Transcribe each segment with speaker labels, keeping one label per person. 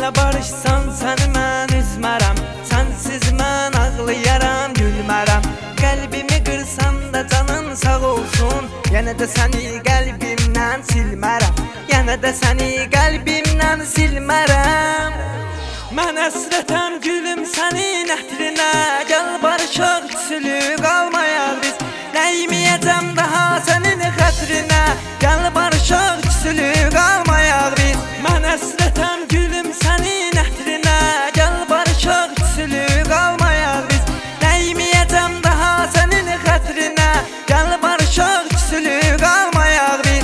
Speaker 1: Mənlə barışsan səni mən üzmərəm, sənsiz mən ağlayaram, gülmərəm. Qəlbimi qırsan da canın sağ olsun, yenə də səni qəlbimdən silmərəm, yenə də səni qəlbimdən silmərəm. Mən əsrətəm gülüm sənin əhtirinə, gəl barışaq küsülü qalmayaq biz. Nəyməyəcəm daha sənin xətrinə, gəl barışaq küsülü qalmayaq biz. Mən əsrətəm gülüm sənin əhtirinə, gəl barışaq küsülü qalmayaq biz. Nəyməyəcəm daha sənin xətrinə, gəl barışaq küsülü qalmayaq biz.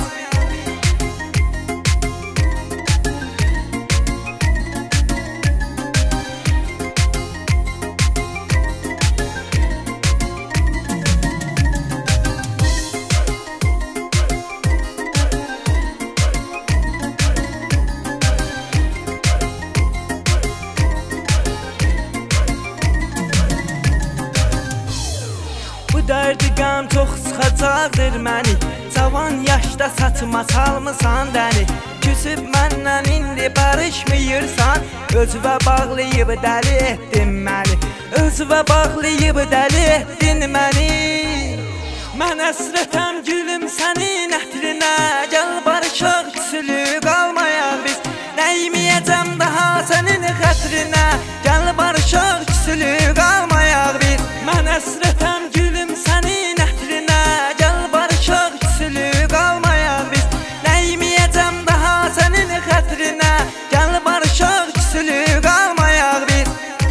Speaker 1: Dərdi qəm çox sıxacaqdır məni, cavan yaşda saçıma salmısan dəni. Küsüb məndən indi barışmıyırsan, özüvə bağlayıb dəli etdin məni, özüvə bağlayıb dəli etdin məni. Mən əsrətəm gülüm sənin əhtirinə, gəl barışaq küsülü qalmayaq biz. Nəyməyəcəm daha sənin xətrinə, gəl barışaq küsülü qalmayaq biz. Mən əsrətəm gülüm sənin əhtirinə, gəl barışaq küsülü qalmayaq biz. Nəyməyəcəm daha sənin xətrinə, gəl barışaq küsülü qalmayaq biz.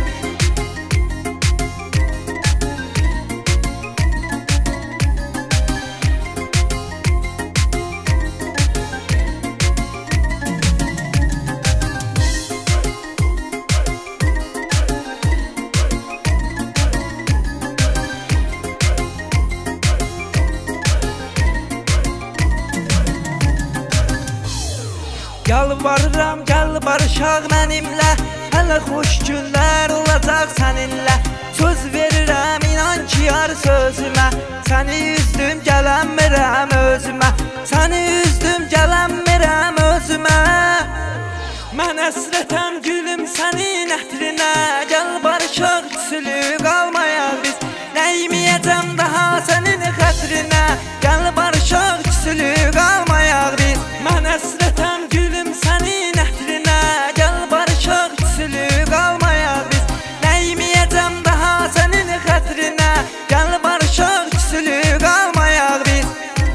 Speaker 1: Yalvarıram gəl barışaq mənimlə, hələ xoş günlər olacaq səninlə. Söz verirəm inan ki yar sözümə, səni üzdüm gələnmirəm özümə, səni üzdüm gələnmirəm özümə. Mən əsrətəm gülüm sənin əhtirinə, gəl barışaq küsülü qalmayaq biz. Nəyməyəcəm daha sənin xətrinə, gəl barışaq küsülü qalmayaq biz. Mən əsrətəm gülüm sənin əhtirinə, gəl barışaq küsülü qalmayaq biz. Nəyməyəcəm daha sənin xətrinə, gəl barışaq küsülü qalmayaq biz.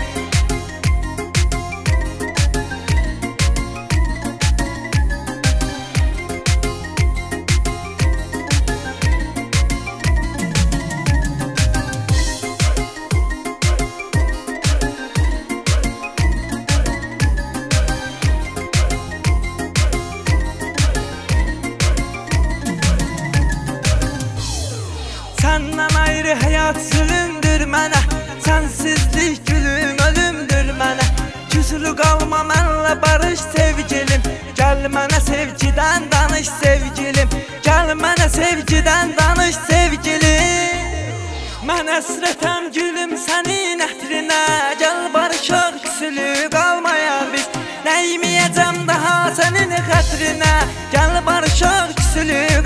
Speaker 1: Səndən ayrı həyat zülümdür mənə, sənsizlik gülüm ölümdür mənə. Küsülü qalma mənlə barış sevgilim, gəl mənə sevgidən danış sevgilim, gəl mənə sevgidən danış sevgilim. Mən əsrətəm gülüm sənin əhtirinə, gəl barışaq küsülü qalmayaq biz. Nəyməyəcəm daha sənin xətrinə, gəl barışaq küsülü